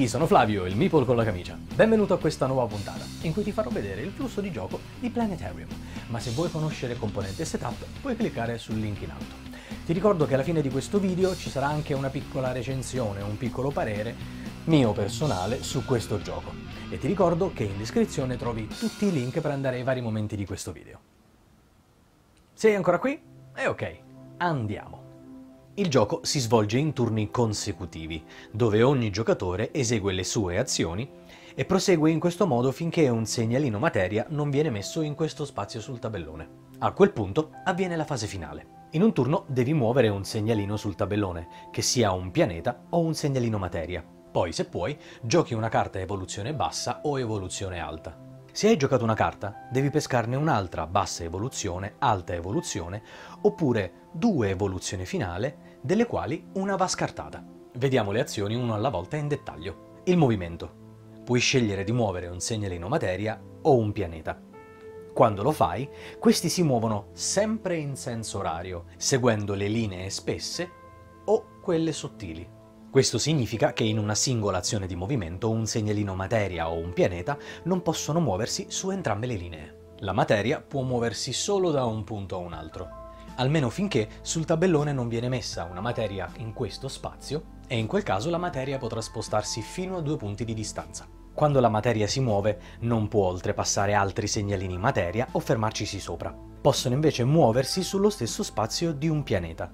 Ehi, sono Flavio, il Meeple con la camicia. Benvenuto a questa nuova puntata, in cui ti farò vedere il flusso di gioco di Planetarium. Ma se vuoi conoscere componente e setup, puoi cliccare sul link in alto. Ti ricordo che alla fine di questo video ci sarà anche una piccola recensione, un piccolo parere mio personale su questo gioco. E ti ricordo che in descrizione trovi tutti i link per andare ai vari momenti di questo video. Sei ancora qui? Ok, andiamo. Il gioco si svolge in turni consecutivi, dove ogni giocatore esegue le sue azioni e prosegue in questo modo finché un segnalino materia non viene messo in questo spazio sul tabellone. A quel punto avviene la fase finale. In un turno devi muovere un segnalino sul tabellone, che sia un pianeta o un segnalino materia. Poi, se puoi, giochi una carta evoluzione bassa o evoluzione alta. Se hai giocato una carta, devi pescarne un'altra bassa evoluzione, alta evoluzione, oppure due evoluzioni finale, delle quali una va scartata. Vediamo le azioni uno alla volta in dettaglio. Il movimento. Puoi scegliere di muovere un segnalino materia o un pianeta. Quando lo fai, questi si muovono sempre in senso orario, seguendo le linee spesse o quelle sottili. Questo significa che in una singola azione di movimento un segnalino materia o un pianeta non possono muoversi su entrambe le linee. La materia può muoversi solo da un punto a un altro, almeno finché sul tabellone non viene messa una materia in questo spazio, e in quel caso la materia potrà spostarsi fino a 2 punti di distanza. Quando la materia si muove non può oltrepassare altri segnalini materia o fermarcisi sopra. Possono invece muoversi sullo stesso spazio di un pianeta.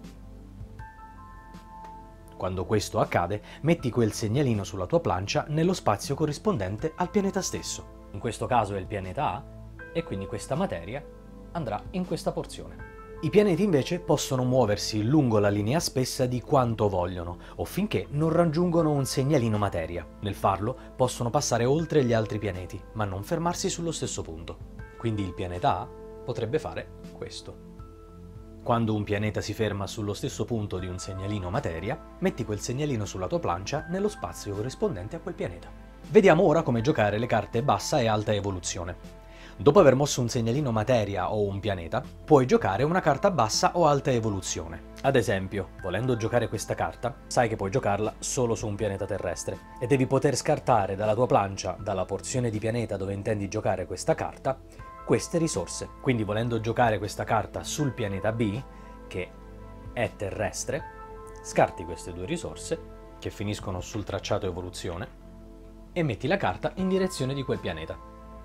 Quando questo accade, metti quel segnalino sulla tua plancia nello spazio corrispondente al pianeta stesso. In questo caso è il pianeta A, e quindi questa materia andrà in questa porzione. I pianeti invece possono muoversi lungo la linea spessa di quanto vogliono, o finché non raggiungono un segnalino materia. Nel farlo possono passare oltre gli altri pianeti, ma non fermarsi sullo stesso punto. Quindi il pianeta A potrebbe fare questo. Quando un pianeta si ferma sullo stesso punto di un segnalino materia, metti quel segnalino sulla tua plancia nello spazio corrispondente a quel pianeta. Vediamo ora come giocare le carte bassa e alta evoluzione. Dopo aver mosso un segnalino materia o un pianeta, puoi giocare una carta bassa o alta evoluzione. Ad esempio, volendo giocare questa carta, sai che puoi giocarla solo su un pianeta terrestre e devi poter scartare dalla tua plancia, dalla porzione di pianeta dove intendi giocare questa carta, queste risorse. Quindi, volendo giocare questa carta sul pianeta B, che è terrestre, scarti queste due risorse, che finiscono sul tracciato evoluzione, e metti la carta in direzione di quel pianeta.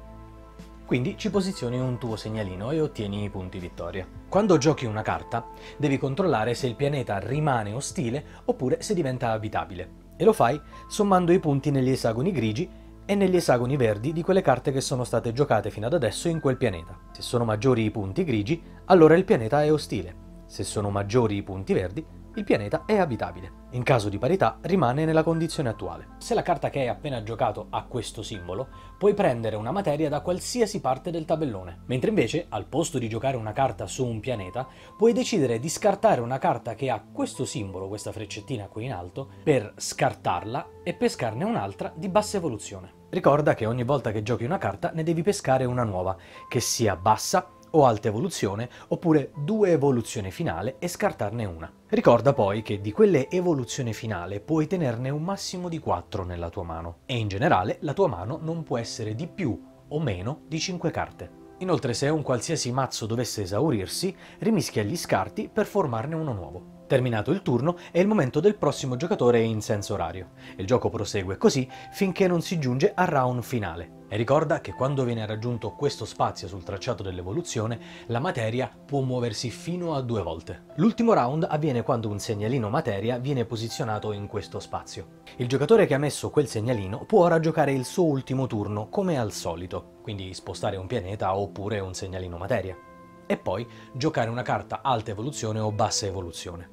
Quindi ci posizioni un tuo segnalino e ottieni i punti vittoria. Quando giochi una carta, devi controllare se il pianeta rimane ostile oppure se diventa abitabile. E lo fai sommando i punti negli esagoni grigi e negli esagoni verdi di quelle carte che sono state giocate fino ad adesso in quel pianeta. Se sono maggiori i punti grigi, allora il pianeta è ostile. Se sono maggiori i punti verdi, il pianeta è abitabile. In caso di parità rimane nella condizione attuale. Se la carta che hai appena giocato ha questo simbolo, puoi prendere una materia da qualsiasi parte del tabellone, mentre invece, al posto di giocare una carta su un pianeta, puoi decidere di scartare una carta che ha questo simbolo, questa freccettina qui in alto, per scartarla e pescarne un'altra di bassa evoluzione. Ricorda che ogni volta che giochi una carta ne devi pescare una nuova, che sia bassa o alta evoluzione, oppure 2 evoluzioni finale e scartarne una. Ricorda poi che di quelle evoluzioni finale puoi tenerne un massimo di 4 nella tua mano, e in generale la tua mano non può essere di più o meno di 5 carte. Inoltre, se un qualsiasi mazzo dovesse esaurirsi, rimischia gli scarti per formarne uno nuovo. Terminato il turno, è il momento del prossimo giocatore in senso orario. Il gioco prosegue così finché non si giunge al round finale. E ricorda che quando viene raggiunto questo spazio sul tracciato dell'evoluzione, la materia può muoversi fino a 2 volte. L'ultimo round avviene quando un segnalino materia viene posizionato in questo spazio. Il giocatore che ha messo quel segnalino può ora giocare il suo ultimo turno come al solito, quindi spostare un pianeta oppure un segnalino materia, e poi giocare una carta alta evoluzione o bassa evoluzione.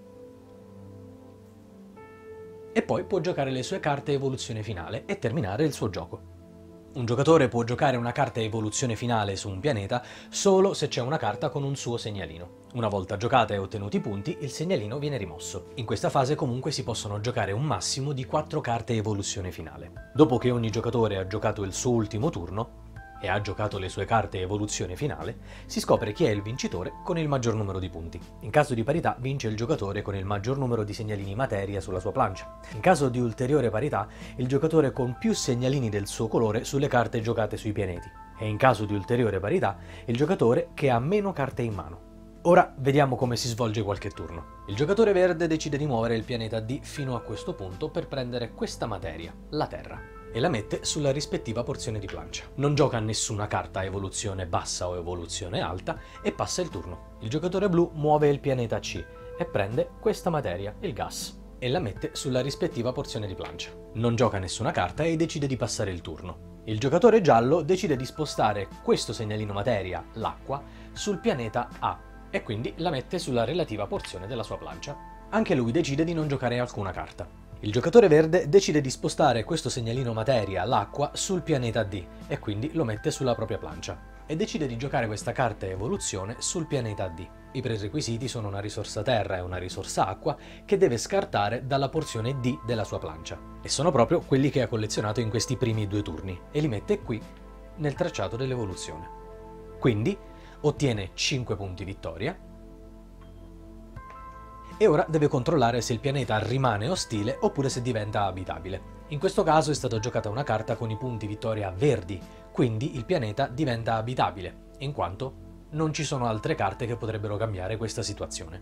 E poi può giocare le sue carte evoluzione finale e terminare il suo gioco. Un giocatore può giocare una carta evoluzione finale su un pianeta solo se c'è una carta con un suo segnalino. Una volta giocata e ottenuti i punti, il segnalino viene rimosso. In questa fase comunque si possono giocare un massimo di 4 carte evoluzione finale. Dopo che ogni giocatore ha giocato il suo ultimo turno, e ha giocato le sue carte evoluzione finale, si scopre chi è il vincitore con il maggior numero di punti. In caso di parità vince il giocatore con il maggior numero di segnalini materia sulla sua plancia. In caso di ulteriore parità, il giocatore con più segnalini del suo colore sulle carte giocate sui pianeti. E in caso di ulteriore parità, il giocatore che ha meno carte in mano. Ora vediamo come si svolge qualche turno. Il giocatore verde decide di muovere il pianeta D fino a questo punto per prendere questa materia, la Terra, e la mette sulla rispettiva porzione di plancia. Non gioca nessuna carta a evoluzione bassa o evoluzione alta e passa il turno. Il giocatore blu muove il pianeta C e prende questa materia, il gas, e la mette sulla rispettiva porzione di plancia. Non gioca nessuna carta e decide di passare il turno. Il giocatore giallo decide di spostare questo segnalino materia, l'acqua, sul pianeta A e quindi la mette sulla relativa porzione della sua plancia. Anche lui decide di non giocare alcuna carta. Il giocatore verde decide di spostare questo segnalino materia, l'acqua, sul pianeta D e quindi lo mette sulla propria plancia e decide di giocare questa carta evoluzione sul pianeta D. I prerequisiti sono una risorsa terra e una risorsa acqua che deve scartare dalla porzione D della sua plancia e sono proprio quelli che ha collezionato in questi primi 2 turni e li mette qui nel tracciato dell'evoluzione. Quindi ottiene 5 punti vittoria e ora deve controllare se il pianeta rimane ostile oppure se diventa abitabile. In questo caso è stata giocata una carta con i punti vittoria verdi, quindi il pianeta diventa abitabile, in quanto non ci sono altre carte che potrebbero cambiare questa situazione.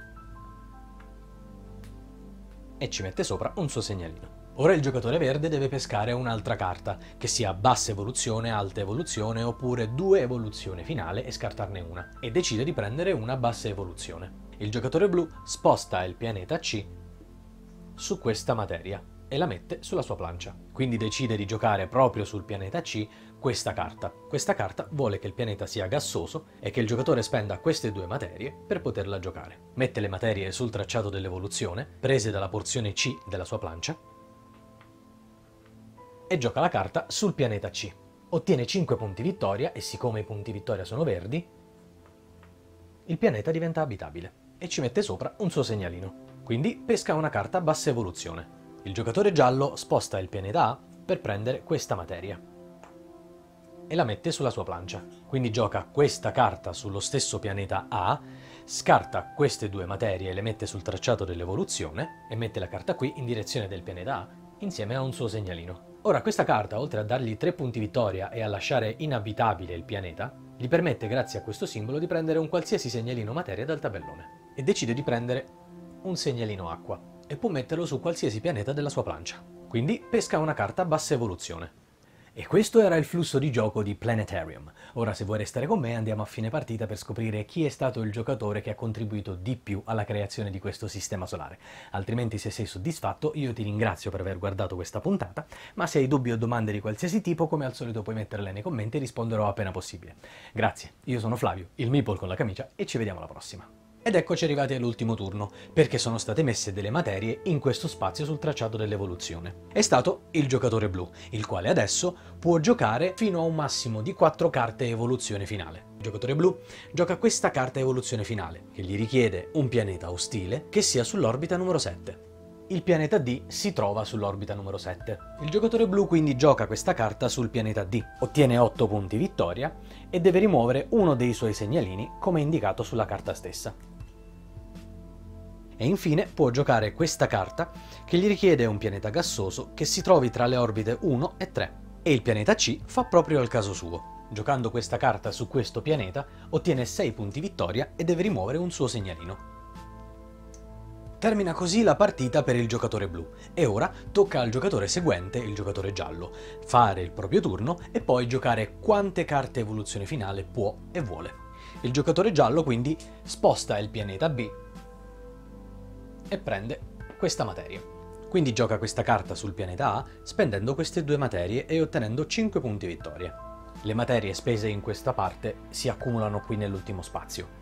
E ci mette sopra un suo segnalino. Ora il giocatore verde deve pescare un'altra carta, che sia bassa evoluzione, alta evoluzione oppure 2 evoluzione finale e scartarne una, e decide di prendere una bassa evoluzione. Il giocatore blu sposta il pianeta C su questa materia e la mette sulla sua plancia. Quindi decide di giocare proprio sul pianeta C questa carta. Questa carta vuole che il pianeta sia gassoso e che il giocatore spenda queste 2 materie per poterla giocare. Mette le materie sul tracciato dell'evoluzione, prese dalla porzione C della sua plancia, e gioca la carta sul pianeta C. Ottiene 5 punti vittoria e siccome i punti vittoria sono verdi, il pianeta diventa abitabile e ci mette sopra un suo segnalino. Quindi pesca una carta bassa evoluzione. Il giocatore giallo sposta il pianeta A per prendere questa materia e la mette sulla sua plancia. Quindi gioca questa carta sullo stesso pianeta A, scarta queste 2 materie e le mette sul tracciato dell'evoluzione e mette la carta qui in direzione del pianeta A insieme a un suo segnalino. Ora questa carta, oltre a dargli 3 punti vittoria e a lasciare inabitabile il pianeta, gli permette grazie a questo simbolo di prendere un qualsiasi segnalino materia dal tabellone e decide di prendere un segnalino acqua e può metterlo su qualsiasi pianeta della sua plancia. Quindi pesca una carta bassa evoluzione. E questo era il flusso di gioco di Planetarium. Ora se vuoi restare con me andiamo a fine partita per scoprire chi è stato il giocatore che ha contribuito di più alla creazione di questo sistema solare. Altrimenti se sei soddisfatto io ti ringrazio per aver guardato questa puntata, ma se hai dubbi o domande di qualsiasi tipo come al solito puoi metterle nei commenti e risponderò appena possibile. Grazie, io sono Flavio, il Meeple con la camicia e ci vediamo alla prossima. Ed eccoci arrivati all'ultimo turno, perché sono state messe delle materie in questo spazio sul tracciato dell'evoluzione. È stato il giocatore blu, il quale adesso può giocare fino a un massimo di 4 carte evoluzione finale. Il giocatore blu gioca questa carta evoluzione finale, che gli richiede un pianeta ostile che sia sull'orbita numero 7. Il pianeta D si trova sull'orbita numero 7. Il giocatore blu quindi gioca questa carta sul pianeta D, ottiene 8 punti vittoria e deve rimuovere uno dei suoi segnalini come indicato sulla carta stessa. E infine può giocare questa carta che gli richiede un pianeta gassoso che si trovi tra le orbite 1 e 3. E il pianeta C fa proprio al caso suo. Giocando questa carta su questo pianeta ottiene 6 punti vittoria e deve rimuovere un suo segnalino. Termina così la partita per il giocatore blu e ora tocca al giocatore seguente, il giocatore giallo, fare il proprio turno e poi giocare quante carte evoluzione finale può e vuole. Il giocatore giallo quindi sposta il pianeta B e prende questa materia. Quindi gioca questa carta sul pianeta A spendendo queste 2 materie e ottenendo 5 punti vittoria. Le materie spese in questa parte si accumulano qui nell'ultimo spazio.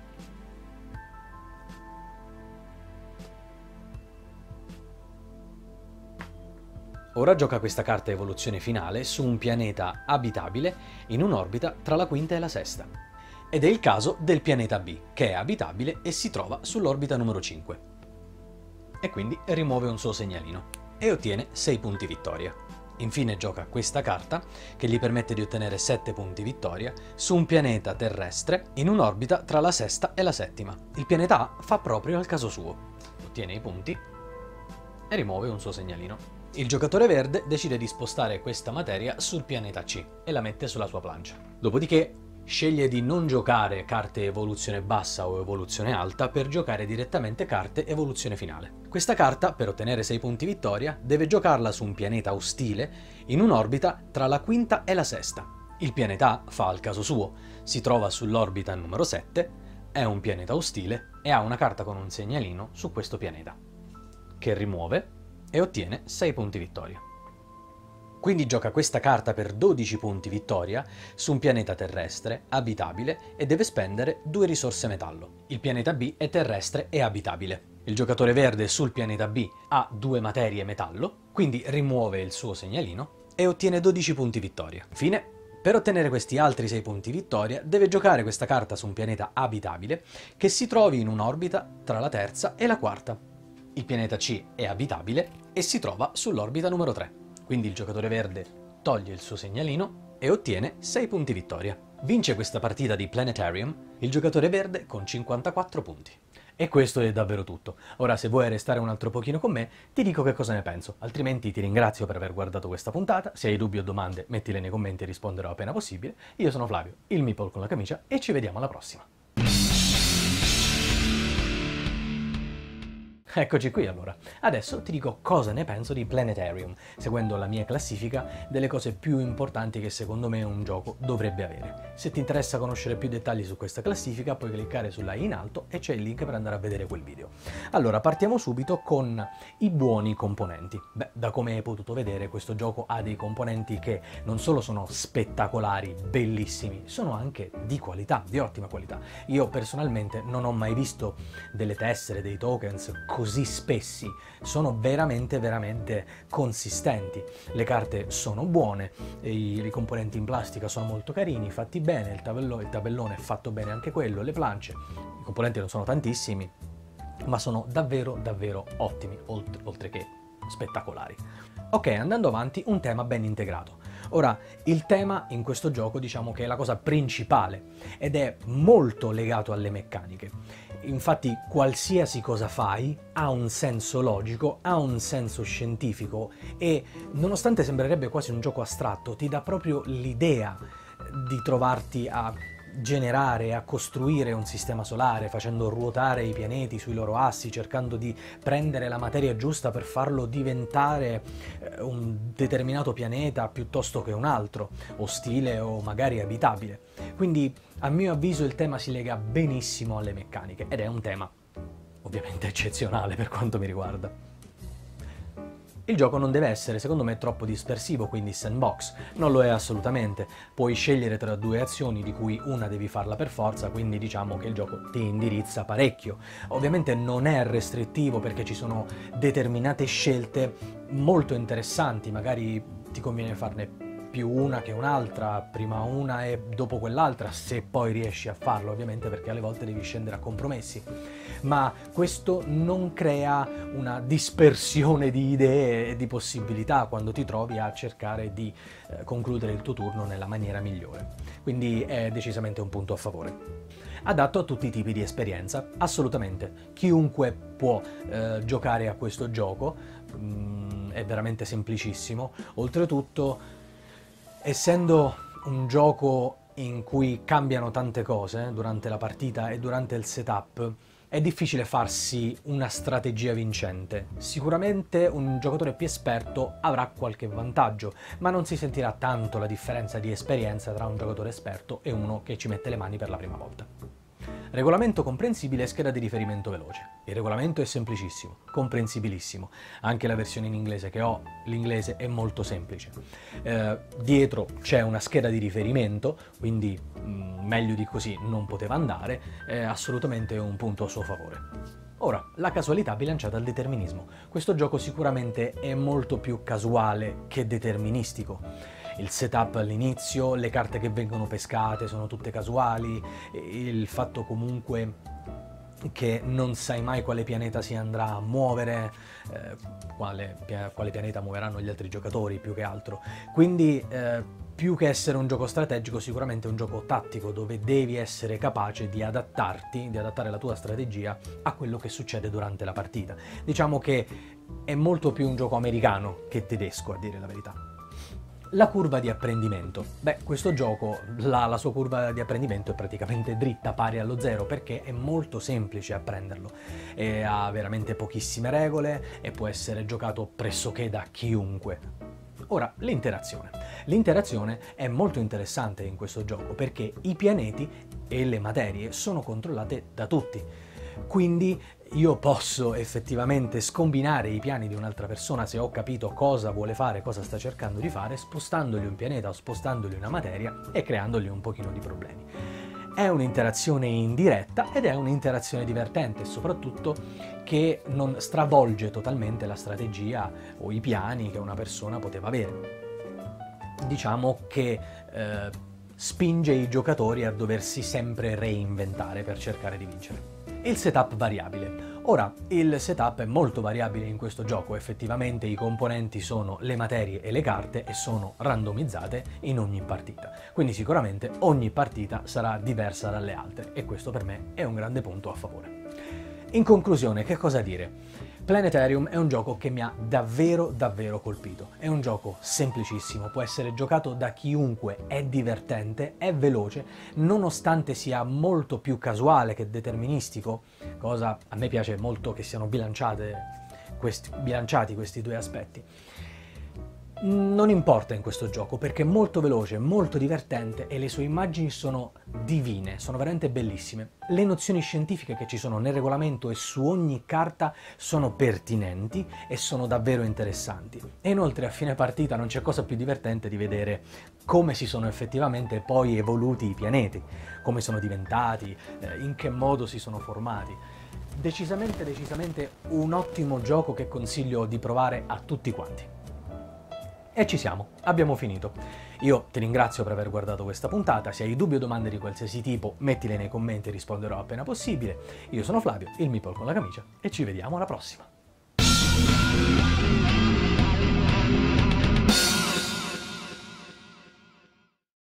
Ora gioca questa carta evoluzione finale su un pianeta abitabile in un'orbita tra la quinta e la sesta. Ed è il caso del pianeta B, che è abitabile e si trova sull'orbita numero 5. E quindi rimuove un suo segnalino e ottiene 6 punti vittoria. Infine gioca questa carta che gli permette di ottenere 7 punti vittoria su un pianeta terrestre in un'orbita tra la sesta e la settima. Il pianeta A fa proprio al caso suo. Ottiene i punti e rimuove un suo segnalino. Il giocatore verde decide di spostare questa materia sul pianeta C e la mette sulla sua plancia. Dopodiché sceglie di non giocare carte evoluzione bassa o evoluzione alta per giocare direttamente carte evoluzione finale. Questa carta, per ottenere 6 punti vittoria, deve giocarla su un pianeta ostile in un'orbita tra la quinta e la sesta. Il pianeta A fa al caso suo, si trova sull'orbita numero 7, è un pianeta ostile e ha una carta con un segnalino su questo pianeta, che rimuove e ottiene 6 punti vittoria. Quindi gioca questa carta per 12 punti vittoria su un pianeta terrestre, abitabile, e deve spendere 2 risorse metallo. Il pianeta B è terrestre e abitabile. Il giocatore verde sul pianeta B ha 2 materie metallo, quindi rimuove il suo segnalino e ottiene 12 punti vittoria. Fine. Per ottenere questi altri 6 punti vittoria deve giocare questa carta su un pianeta abitabile che si trovi in un'orbita tra la terza e la quarta. Il pianeta C è abitabile e si trova sull'orbita numero 3. Quindi il giocatore verde toglie il suo segnalino e ottiene 6 punti vittoria. Vince questa partita di Planetarium il giocatore verde con 54 punti. E questo è davvero tutto. Ora, se vuoi restare un altro pochino con me, ti dico che cosa ne penso. Altrimenti ti ringrazio per aver guardato questa puntata. Se hai dubbi o domande, mettile nei commenti e risponderò appena possibile. Io sono Flavio, il Meeple con la camicia, e ci vediamo alla prossima. Eccoci qui allora. Adesso ti dico cosa ne penso di Planetarium, seguendo la mia classifica delle cose più importanti che secondo me un gioco dovrebbe avere. Se ti interessa conoscere più dettagli su questa classifica, puoi cliccare sulla i in alto e c'è il link per andare a vedere quel video. Allora, partiamo subito con i buoni componenti. Beh, da come hai potuto vedere, questo gioco ha dei componenti che non solo sono spettacolari, bellissimi, sono anche di qualità, di ottima qualità. Io personalmente non ho mai visto delle tessere, dei tokens così spessi, sono veramente consistenti. Le carte sono buone, i componenti in plastica sono molto carini, fatti bene, il tabellone è fatto bene anche quello, le plance, i componenti non sono tantissimi, ma sono davvero ottimi, oltre che spettacolari. Ok, andando avanti, un tema ben integrato. Ora, il tema in questo gioco diciamo che è la cosa principale ed è molto legato alle meccaniche. Infatti qualsiasi cosa fai ha un senso logico, ha un senso scientifico e, nonostante sembrerebbe quasi un gioco astratto, ti dà proprio l'idea di trovarti a generare, a costruire un sistema solare, facendo ruotare i pianeti sui loro assi, cercando di prendere la materia giusta per farlo diventare un determinato pianeta piuttosto che un altro, ostile o magari abitabile. Quindi, a mio avviso, il tema si lega benissimo alle meccaniche ed è un tema ovviamente eccezionale per quanto mi riguarda. Il gioco non deve essere, secondo me, troppo dispersivo, quindi sandbox. Non lo è assolutamente. Puoi scegliere tra 2 azioni, di cui una devi farla per forza, quindi diciamo che il gioco ti indirizza parecchio. Ovviamente non è restrittivo perché ci sono determinate scelte molto interessanti, magari ti conviene farne più una che un'altra, prima una e dopo quell'altra, se poi riesci a farlo, ovviamente, perché alle volte devi scendere a compromessi. Ma questo non crea una dispersione di idee e di possibilità quando ti trovi a cercare di concludere il tuo turno nella maniera migliore. Quindi è decisamente un punto a favore. Adatto a tutti i tipi di esperienza, assolutamente. Chiunque può giocare a questo gioco, è veramente semplicissimo. Oltretutto, essendo un gioco in cui cambiano tante cose durante la partita e durante il setup, è difficile farsi una strategia vincente. Sicuramente un giocatore più esperto avrà qualche vantaggio, ma non si sentirà tanto la differenza di esperienza tra un giocatore esperto e uno che ci mette le mani per la prima volta. Regolamento comprensibile e scheda di riferimento veloce. Il regolamento è semplicissimo, comprensibilissimo. Anche la versione in inglese che ho, l'inglese è molto semplice. Dietro c'è una scheda di riferimento, quindi meglio di così non poteva andare, è assolutamente un punto a suo favore. Ora, la casualità bilanciata al determinismo. Questo gioco sicuramente è molto più casuale che deterministico. Il setup all'inizio, le carte che vengono pescate sono tutte casuali, il fatto comunque che non sai mai quale pianeta si andrà a muovere, quale pianeta muoveranno gli altri giocatori più che altro. Quindi più che essere un gioco strategico, sicuramente è un gioco tattico dove devi essere capace di adattarti, di adattare la tua strategia a quello che succede durante la partita. Diciamo che è molto più un gioco americano che tedesco, a dire la verità. La curva di apprendimento. Beh, questo gioco, la sua curva di apprendimento è praticamente dritta, pari allo zero, perché è molto semplice apprenderlo. E ha veramente pochissime regole e può essere giocato pressoché da chiunque. Ora, l'interazione. L'interazione è molto interessante in questo gioco perché i pianeti e le materie sono controllate da tutti. Quindi io posso effettivamente scombinare i piani di un'altra persona se ho capito cosa vuole fare, cosa sta cercando di fare, spostandogli un pianeta o spostandogli una materia e creandogli un pochino di problemi. È un'interazione indiretta ed è un'interazione divertente, soprattutto che non stravolge totalmente la strategia o i piani che una persona poteva avere. Diciamo che spinge i giocatori a doversi sempre reinventare per cercare di vincere. Il setup variabile. Ora, il setup è molto variabile in questo gioco, effettivamente i componenti sono le materie e le carte e sono randomizzate in ogni partita, quindi sicuramente ogni partita sarà diversa dalle altre e questo per me è un grande punto a favore. In conclusione, che cosa dire? Planetarium è un gioco che mi ha davvero colpito. È un gioco semplicissimo, può essere giocato da chiunque, è divertente, è veloce, nonostante sia molto più casuale che deterministico, cosa a me piace molto che siano bilanciati questi due aspetti. Non importa in questo gioco perché è molto veloce, molto divertente e le sue immagini sono divine, sono veramente bellissime. Le nozioni scientifiche che ci sono nel regolamento e su ogni carta sono pertinenti e sono davvero interessanti. E inoltre a fine partita non c'è cosa più divertente di vedere come si sono effettivamente poi evoluti i pianeti, come sono diventati, in che modo si sono formati. Decisamente un ottimo gioco che consiglio di provare a tutti quanti. E ci siamo, abbiamo finito. Io ti ringrazio per aver guardato questa puntata, se hai dubbi o domande di qualsiasi tipo mettile nei commenti e risponderò appena possibile. Io sono Flavio, il Meeple con la camicia, e ci vediamo alla prossima!